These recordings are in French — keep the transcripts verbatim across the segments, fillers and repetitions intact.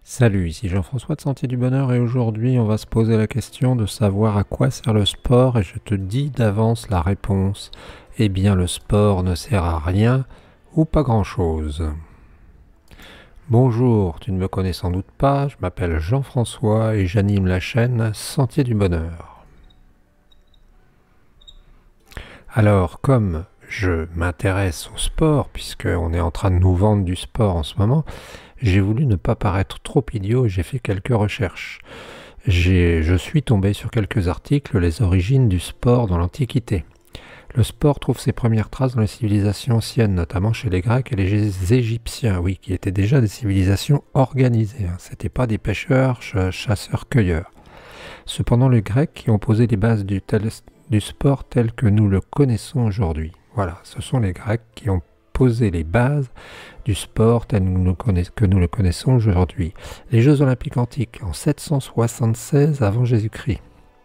Salut, ici Jean-François de Sentier du Bonheur et aujourd'hui on va se poser la question de savoir à quoi sert le sport et je te dis d'avance la réponse. Eh bien le sport ne sert à rien ou pas grand-chose. Bonjour, tu ne me connais sans doute pas, je m'appelle Jean-François et j'anime la chaîne Sentier du Bonheur. Alors comme je m'intéresse au sport, puisqu'on est en train de nous vendre du sport en ce moment, j'ai voulu ne pas paraître trop idiot et j'ai fait quelques recherches. Je suis tombé sur quelques articles, les origines du sport dans l'Antiquité. Le sport trouve ses premières traces dans les civilisations anciennes, notamment chez les Grecs et les Égyptiens, oui, qui étaient déjà des civilisations organisées. Hein. C'était pas des pêcheurs, chasseurs-cueilleurs. Cependant, les Grecs qui ont posé les bases du, tel, du sport tel que nous le connaissons aujourd'hui. Voilà, ce sont les Grecs qui ont posé les bases du sport tel que nous le connaissons aujourd'hui. Les Jeux Olympiques antiques en sept cent soixante-seize avant Jésus-Christ.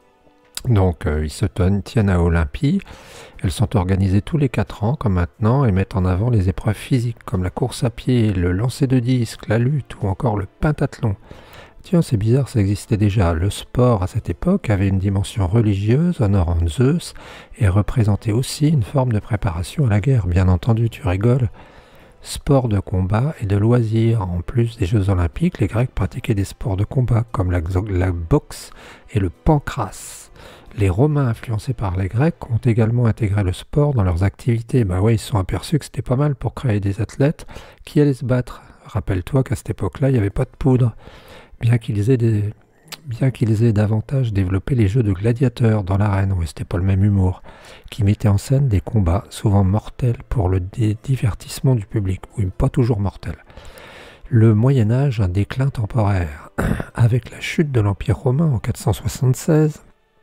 Donc euh, ils se tiennent à Olympie. Elles sont organisées tous les quatre ans comme maintenant et mettent en avant les épreuves physiques comme la course à pied, le lancer de disque, la lutte ou encore le pentathlon. Tiens, c'est bizarre, ça existait déjà. Le sport, à cette époque, avait une dimension religieuse, honorant Zeus, et représentait aussi une forme de préparation à la guerre. Bien entendu, tu rigoles. Sport de combat et de loisirs. En plus des Jeux Olympiques, les Grecs pratiquaient des sports de combat, comme la, la boxe et le pancrace. Les Romains, influencés par les Grecs, ont également intégré le sport dans leurs activités. Bah ouais, ils se sont aperçus que c'était pas mal pour créer des athlètes qui allaient se battre. Rappelle-toi qu'à cette époque-là, il n'y avait pas de poudre. Bien qu'ils aient, des, bien qu'ils aient davantage développé les jeux de gladiateurs dans l'arène, où c'était pas le même humour, qui mettaient en scène des combats souvent mortels pour le divertissement du public, oui, pas toujours mortels. Le Moyen-Âge, un déclin temporaire. Avec la chute de l'Empire romain en quatre cent soixante-seize,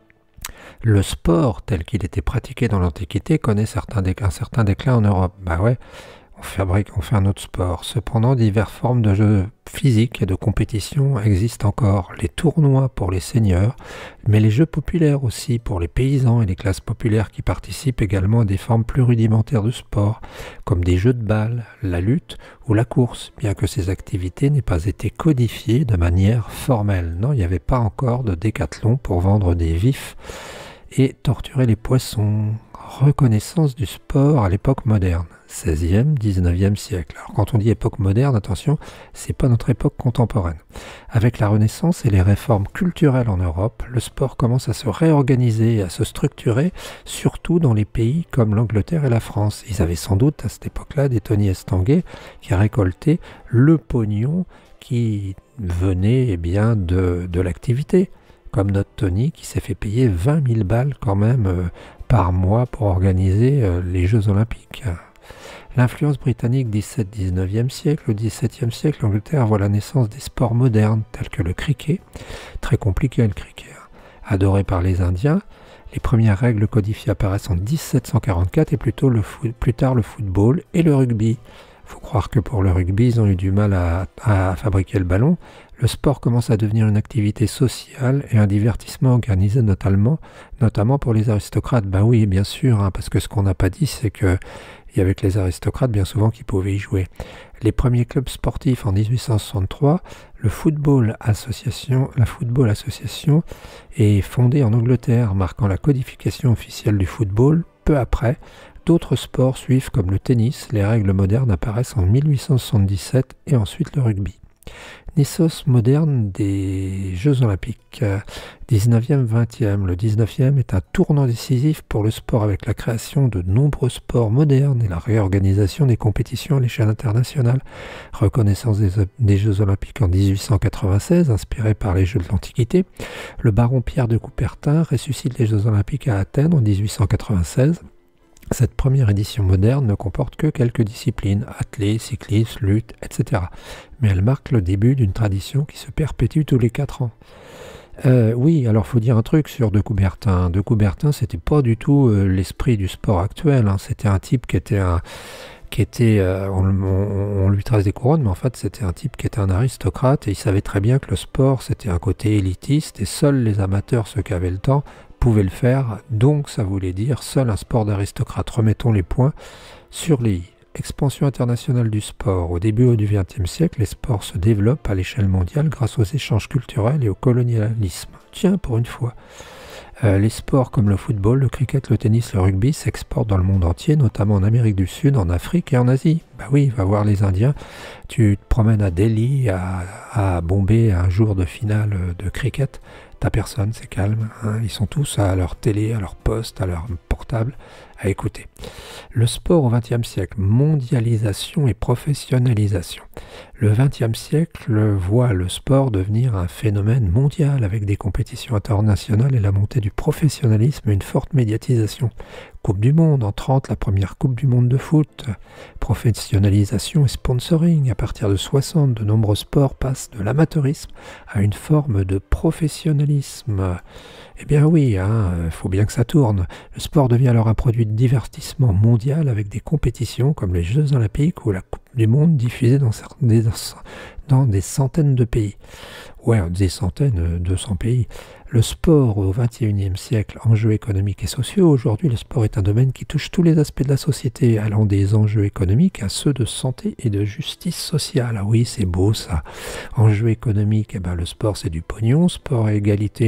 le sport tel qu'il était pratiqué dans l'Antiquité connaît certains un certain déclin en Europe. Bah ouais, on fabrique, on fait un autre sport. Cependant, diverses formes de jeux physiques et de compétition existent encore. Les tournois pour les seigneurs, mais les jeux populaires aussi pour les paysans et les classes populaires qui participent également à des formes plus rudimentaires de sport, comme des jeux de balles, la lutte ou la course, bien que ces activités n'aient pas été codifiées de manière formelle. Non, il n'y avait pas encore de décathlon pour vendre des vifs et torturer les poissons. Reconnaissance du sport à l'époque moderne, seizième, dix-neuvième siècle. Alors quand on dit époque moderne, attention, c'est pas notre époque contemporaine. Avec la Renaissance et les réformes culturelles en Europe, le sport commence à se réorganiser et à se structurer, surtout dans les pays comme l'Angleterre et la France. Ils avaient sans doute à cette époque-là des Tony Estanguet qui récoltaient le pognon qui venait eh bien, de, de l'activité. Comme notre Tony qui s'est fait payer vingt mille balles quand même euh, par mois pour organiser euh, les Jeux Olympiques. L'influence britannique dix-septième dix-neuvième siècle, au dix-septième siècle, l'Angleterre voit la naissance des sports modernes tels que le cricket, très compliqué le cricket, hein. Adoré par les Indiens. Les premières règles codifiées apparaissent en dix-sept cent quarante-quatre et plutôt le foot, plus tard le football et le rugby. Il faut croire que pour le rugby, ils ont eu du mal à, à fabriquer le ballon. Le sport commence à devenir une activité sociale et un divertissement organisé notamment, notamment pour les aristocrates. Ben oui, bien sûr, hein, parce que ce qu'on n'a pas dit, c'est qu'il y avait que les aristocrates bien souvent qui pouvaient y jouer. Les premiers clubs sportifs en dix-huit cent soixante-trois, le Football Association, la Football Association est fondée en Angleterre, marquant la codification officielle du football. Peu après, d'autres sports suivent comme le tennis. Les règles modernes apparaissent en mille huit cent soixante-dix-sept et ensuite le rugby. Naissance moderne des Jeux Olympiques, dix-neuvième vingtième. Le dix-neuvième est un tournant décisif pour le sport avec la création de nombreux sports modernes et la réorganisation des compétitions à l'échelle internationale. Reconnaissance des, des Jeux Olympiques en dix-huit cent quatre-vingt-seize, inspiré par les Jeux de l'Antiquité. Le baron Pierre de Coubertin ressuscite les Jeux Olympiques à Athènes en dix-huit cent quatre-vingt-seize. Cette première édition moderne ne comporte que quelques disciplines, athlée, cyclisme, lutte, et cetera. Mais elle marque le début d'une tradition qui se perpétue tous les quatre ans. Euh, oui, alors faut dire un truc sur De Coubertin. De Coubertin, c'était pas du tout euh, l'esprit du sport actuel. Hein. C'était un type qui était un... qui était, euh, on, on, on lui trace des couronnes, mais en fait c'était un type qui était un aristocrate et il savait très bien que le sport c'était un côté élitiste et seuls les amateurs, ceux qui avaient le temps, pouvaient le faire. Donc ça voulait dire seul un sport d'aristocrate. Remettons les points sur les i. expansion internationale du sport. Au début du vingtième siècle, les sports se développent à l'échelle mondiale grâce aux échanges culturels et au colonialisme. Tiens, pour une fois. Euh, les sports comme le football, le cricket, le tennis, le rugby s'exportent dans le monde entier, notamment en Amérique du Sud, en Afrique et en Asie. Bah oui, va voir les Indiens. Tu te promènes à Delhi, à, à Bombay, un jour de finale de cricket. T'as personne, c'est calme. Hein. Ils sont tous à leur télé, à leur poste, à leur portable, à écouter. Le sport au vingtième siècle, mondialisation et professionnalisation. Le vingtième siècle voit le sport devenir un phénomène mondial avec des compétitions internationales et la montée du professionnalisme et une forte médiatisation. Coupe du Monde, en trente, la première Coupe du Monde de foot. Professionnalisation et sponsoring. À partir de soixante, de nombreux sports passent de l'amateurisme à une forme de professionnalisme. Eh bien oui, il hein, faut bien que ça tourne. Le sport devient alors un produit de divertissement mondial avec des compétitions comme les Jeux Olympiques ou la Coupe du Monde diffusée dans, des, dans des centaines de pays. Ouais, des centaines, deux cents pays. Le sport au vingt et unième siècle, enjeux économiques et sociaux. Aujourd'hui, le sport est un domaine qui touche tous les aspects de la société, allant des enjeux économiques à ceux de santé et de justice sociale. Ah oui, c'est beau ça. Enjeux économiques, eh ben, le sport c'est du pognon, sport et égalité.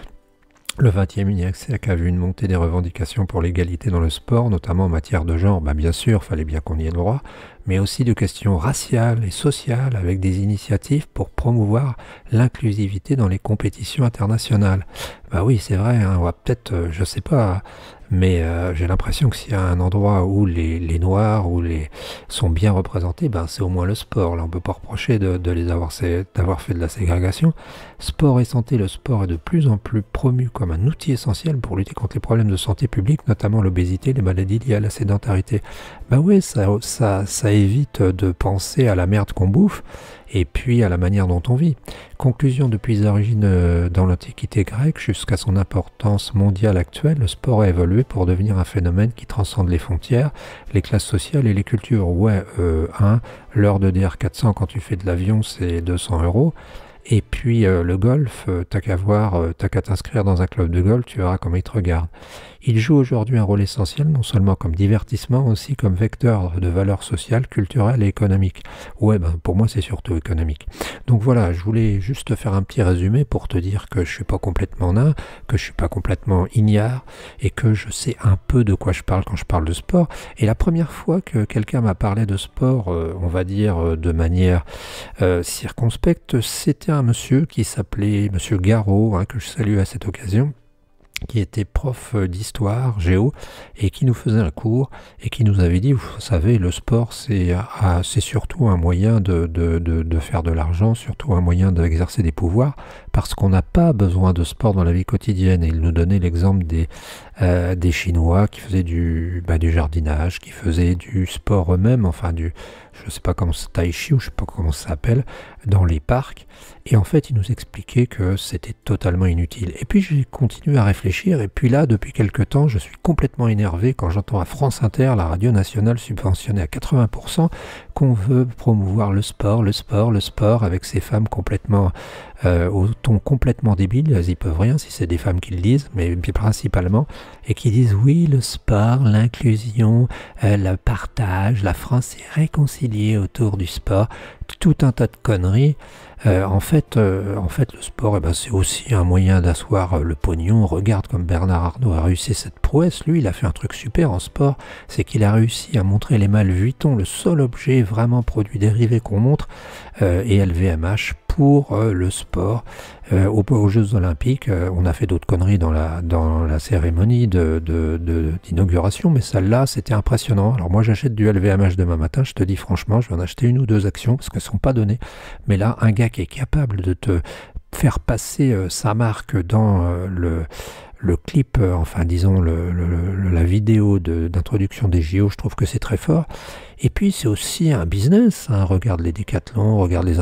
Le vingt et unième siècle a vu une montée des revendications pour l'égalité dans le sport, notamment en matière de genre. Ben bien sûr, il fallait bien qu'on y ait le droit, mais aussi de questions raciales et sociales avec des initiatives pour promouvoir l'inclusivité dans les compétitions internationales. Ben oui, c'est vrai, hein, on va peut-être, euh, je sais pas, mais euh, j'ai l'impression que s'il y a un endroit où les, les Noirs où les sont bien représentés, ben c'est au moins le sport. Là, on peut pas reprocher de, de les avoir, d'avoir fait de la ségrégation. Sport et santé, le sport est de plus en plus promu comme un outil essentiel pour lutter contre les problèmes de santé publique, notamment l'obésité, les maladies liées à la sédentarité. Ben oui, ça, ça, ça évite de penser à la merde qu'on bouffe et puis à la manière dont on vit. Conclusion, depuis les origines euh, dans l'Antiquité grecque jusqu'à son importance mondiale actuelle, le sport a évolué pour devenir un phénomène qui transcende les frontières, les classes sociales et les cultures. Ouais, euh, hein, l'heure de D R quatre cents quand tu fais de l'avion, c'est deux cents euros. Et puis euh, le golf, euh, t'as qu'à voir, euh, t'as qu'à t'inscrire dans un club de golf, tu verras comment ils te regardent. Il joue aujourd'hui un rôle essentiel, non seulement comme divertissement, aussi comme vecteur de valeurs sociales, culturelles et économiques. Ouais, ben pour moi c'est surtout économique. Donc voilà, je voulais juste faire un petit résumé pour te dire que je suis pas complètement nain, que je suis pas complètement ignare, et que je sais un peu de quoi je parle quand je parle de sport. Et la première fois que quelqu'un m'a parlé de sport, euh, on va dire euh, de manière euh, circonspecte, c'était un monsieur qui s'appelait Monsieur Garot, hein, que je salue à cette occasion, qui était prof d'histoire, géo, et qui nous faisait un cours, et qui nous avait dit, vous savez, le sport, c'est ah, c'est surtout un moyen de, de, de, de faire de l'argent, surtout un moyen d'exercer des pouvoirs, parce qu'on n'a pas besoin de sport dans la vie quotidienne. Et il nous donnait l'exemple des, euh, des Chinois qui faisaient du, bah, du jardinage, qui faisaient du sport eux-mêmes, enfin du, je sais pas comment c'est, tai chi, ou je sais pas comment ça s'appelle, dans les parcs. Et en fait, il nous expliquait que c'était totalement inutile. Et puis, j'ai continué à réfléchir. Et puis là, depuis quelque temps, je suis complètement énervé quand j'entends à France Inter, la radio nationale subventionnée à quatre-vingts pour cent, qu'on veut promouvoir le sport, le sport, le sport, avec ces femmes complètement, euh, au ton complètement débile. Elles y peuvent rien si c'est des femmes qui le disent, mais principalement, et qui disent oui, le sport, l'inclusion, euh, le partage, la France est réconciliée autour du sport, tout un tas de conneries. Euh, en fait, euh, en fait, le sport, eh ben, c'est aussi un moyen d'asseoir euh, le pognon. Regarde comme Bernard Arnault a réussi cette prouesse. Lui, il a fait un truc super en sport, c'est qu'il a réussi à montrer les mâles Vuitton, le seul objet vraiment produit dérivé qu'on montre, euh, et L V M H pour euh, le sport. Euh, aux, aux Jeux Olympiques, euh, on a fait d'autres conneries dans la, dans la cérémonie de, de, de, d'inauguration, mais celle-là, c'était impressionnant. Alors moi, j'achète du L V M H demain matin, je te dis franchement, je vais en acheter une ou deux actions, parce qu'elles ne sont pas données. Mais là, un gars qui est capable de te faire passer euh, sa marque dans euh, le... le clip, euh, enfin disons le, le, le, la vidéo de, d'introduction des J O, je trouve que c'est très fort. Et puis c'est aussi un business, hein. Regarde les Décathlon, regarde les Intersport,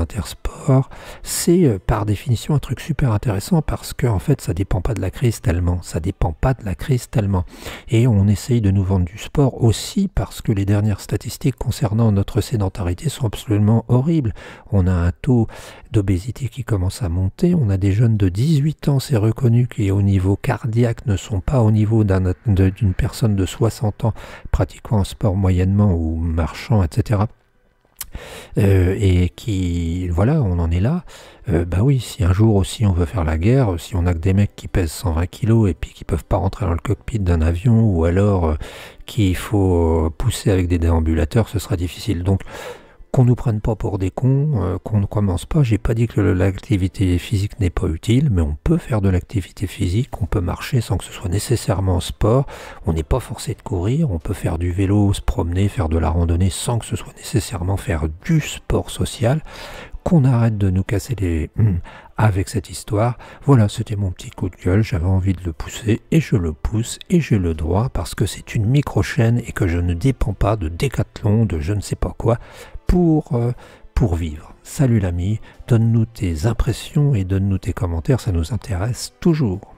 sport, c'est euh, par définition un truc super intéressant parce que en fait ça dépend pas de la crise tellement, ça dépend pas de la crise tellement. Et on essaye de nous vendre du sport aussi parce que les dernières statistiques concernant notre sédentarité sont absolument horribles. On a un taux d'obésité qui commence à monter, on a des jeunes de dix-huit ans, c'est reconnu, qui au niveau cardiaque ne sont pas au niveau d'un, de, d'une personne de soixante ans pratiquant un sport moyennement ou marchant, et cetera. Euh, et qui, voilà, on en est là. Euh, bah oui, si un jour aussi on veut faire la guerre, si on a que des mecs qui pèsent cent vingt kilos et puis qui peuvent pas rentrer dans le cockpit d'un avion, ou alors euh, qu'il faut pousser avec des déambulateurs, ce sera difficile. Donc, qu'on nous prenne pas pour des cons, euh, qu'on ne commence pas. J'ai pas dit que l'activité physique n'est pas utile, mais on peut faire de l'activité physique, on peut marcher sans que ce soit nécessairement sport, on n'est pas forcé de courir, on peut faire du vélo, se promener, faire de la randonnée sans que ce soit nécessairement faire du sport social. Qu'on arrête de nous casser les hum avec cette histoire. Voilà, c'était mon petit coup de gueule, j'avais envie de le pousser et je le pousse et j'ai le droit parce que c'est une micro-chaîne et que je ne dépends pas de Décathlon, de je ne sais pas quoi pour, euh, pour vivre. Salut l'ami, donne-nous tes impressions et donne-nous tes commentaires, ça nous intéresse toujours.